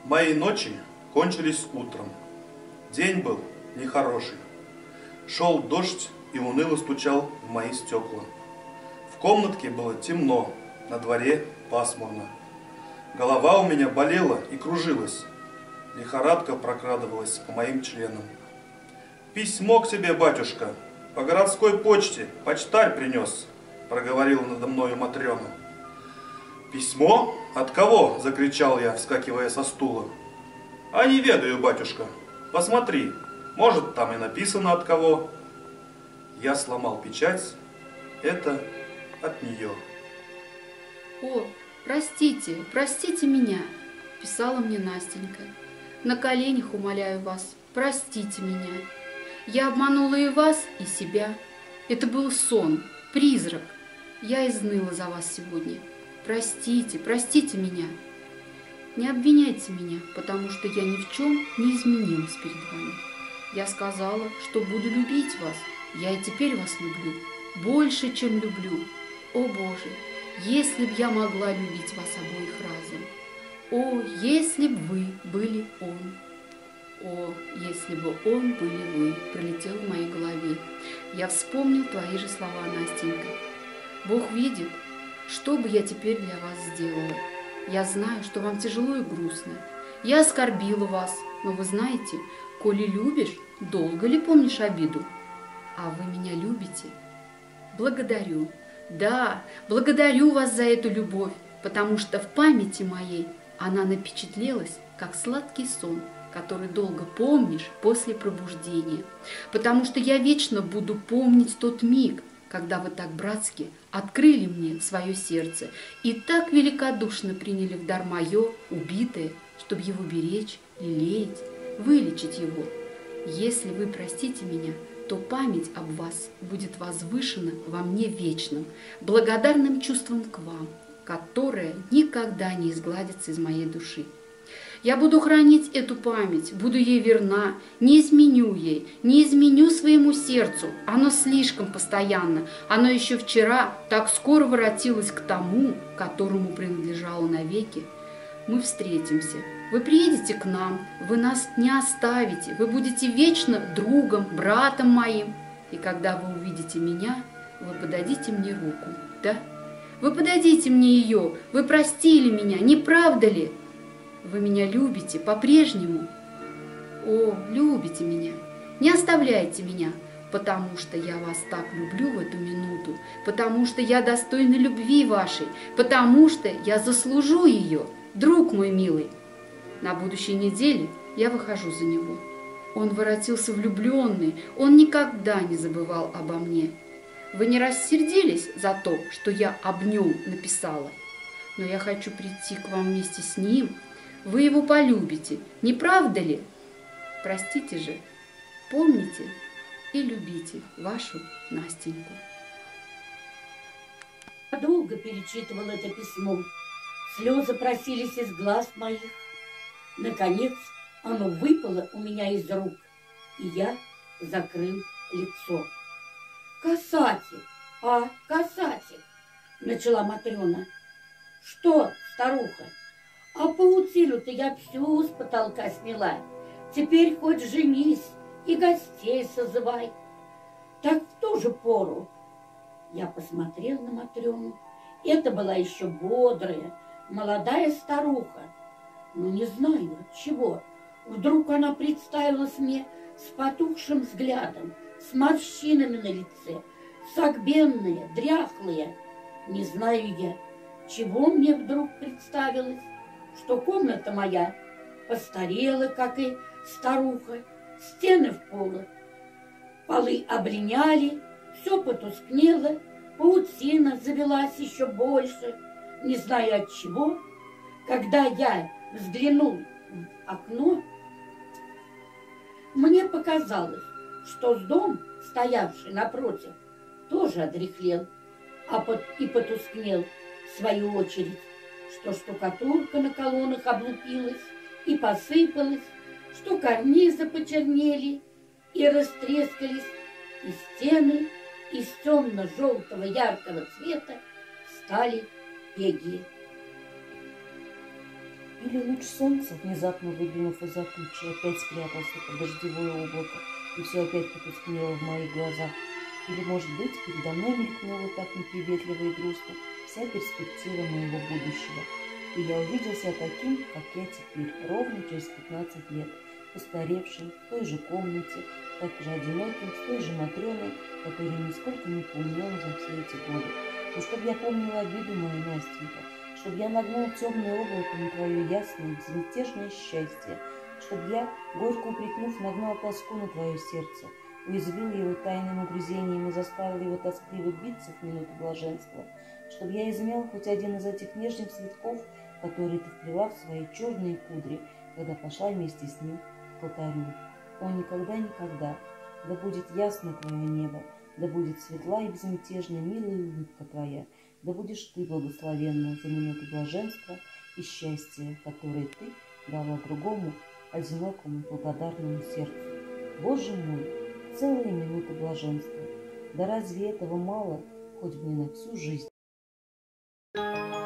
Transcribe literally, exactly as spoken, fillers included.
Мои ночи кончились утром. День был нехороший. Шел дождь и уныло стучал в мои стекла. В комнатке было темно, на дворе пасмурно. Голова у меня болела и кружилась. Лихорадка прокрадывалась по моим членам. «Письмо к тебе, батюшка, по городской почте, почтарь принес», — проговорила надо мною Матрена. «Письмо? От кого?» — закричал я, вскакивая со стула. «А не ведаю, батюшка. Посмотри, может, там и написано от кого». Я сломал печать. Это от нее. «О, простите, простите меня», — писала мне Настенька. «На коленях умоляю вас, простите меня. Я обманула и вас, и себя. Это был сон, призрак. Я изныла за вас сегодня. Простите, простите меня. Не обвиняйте меня, потому что я ни в чем не изменилась перед вами. Я сказала, что буду любить вас. Я и теперь вас люблю, больше, чем люблю. О, Боже, если б я могла любить вас обоих разом. О, если б вы были он. О, если бы он были вы, пролетел в моей голове. Я вспомнил твои же слова, Настенька. Бог видит, что бы я теперь для вас сделала. Я знаю, что вам тяжело и грустно. Я оскорбила вас, но вы знаете, коли любишь, долго ли помнишь обиду? А вы меня любите? Благодарю. Да, благодарю вас за эту любовь, потому что в памяти моей она напечатлелась, как сладкий сон, который долго помнишь после пробуждения. Потому что я вечно буду помнить тот миг, когда вы так братски открыли мне свое сердце и так великодушно приняли в дар мое, убитое, чтобы его беречь, лелеять, вылечить его. Если вы простите меня, то память об вас будет возвышена во мне вечным, благодарным чувством к вам, которое никогда не изгладится из моей души. Я буду хранить эту память, буду ей верна, не изменю ей, не изменю своему сердцу. Оно слишком постоянно, оно еще вчера так скоро воротилось к тому, которому принадлежало навеки. Мы встретимся, вы приедете к нам, вы нас не оставите, вы будете вечно другом, братом моим. И когда вы увидите меня, вы подадите мне руку, да? Вы подадите мне ее, вы простили меня, не правда ли? Вы меня любите по-прежнему? О, любите меня, не оставляйте меня, потому что я вас так люблю в эту минуту, потому что я достойна любви вашей, потому что я заслужу ее, друг мой милый. На будущей неделе я выхожу за него. Он воротился влюбленный, он никогда не забывал обо мне. Вы не рассердились за то, что я об нем написала? Но я хочу прийти к вам вместе с ним. Вы его полюбите, не правда ли? Простите же, помните и любите вашу Настеньку. Я долго перечитывал это письмо. Слезы просились из глаз моих. Наконец оно выпало у меня из рук, и я закрыл лицо. «Касатель, а, касатель!» — начала Матрена. «Что, старуха? А паутину-то я всю с потолка сняла. Теперь хоть женись и гостей созывай. Так в ту же пору». Я посмотрел на Матрену. Это была еще бодрая, молодая старуха. Но не знаю от чего. Вдруг она представилась мне с потухшим взглядом, с морщинами на лице, согбенная, дряхлая. Не знаю я, чего мне вдруг представилось, что комната моя постарела, как и старуха, стены в полу, полы облиняли, все потускнело, паутина завелась еще больше, не знаю от чего. Когда я взглянул в окно, мне показалось, что дом, стоявший напротив, тоже одряхлел, а под, и потускнел в свою очередь, что штукатурка на колоннах облупилась и посыпалась, что карнизы почернели и растрескались, и стены из темно-желтого яркого цвета стали пегие. Или луч солнца, внезапно выглянув из-за тучи, опять спрятался под дождевое облако, и все опять потускнело в моих глазах. Или, может быть, передо мной мелькнула так неприветливо и грустно вся перспектива моего будущего. И я увидел себя таким, как я теперь, ровно через пятнадцать лет, постаревшим, в той же комнате, так же одиноким, с той же Матрёной, которая нисколько не поумнела за все эти годы. Но чтоб я помнила обиду мою, Настенька, чтоб я нагнал темное облако на твое ясное, безмятежное счастье, чтоб я, горько упрекнув, нагнал тоску на твое сердце, уязвил его тайным угрызением и заставил его тоскливо биться в минуту блаженства, чтоб я измял хоть один из этих нежных цветков, которые ты вплела в свои черные кудри, когда пошла вместе с ним к алтарю. О, никогда-никогда! Да будет ясно твое небо, да будет светла и безмятежна милая улыбка твоя, да будешь ты благословенна за минуту блаженства и счастья, которые ты дала другому, одинокому, благодарному сердцу. Боже мой, целая минута блаженства! Да разве этого мало, хоть бы и на всю жизнь?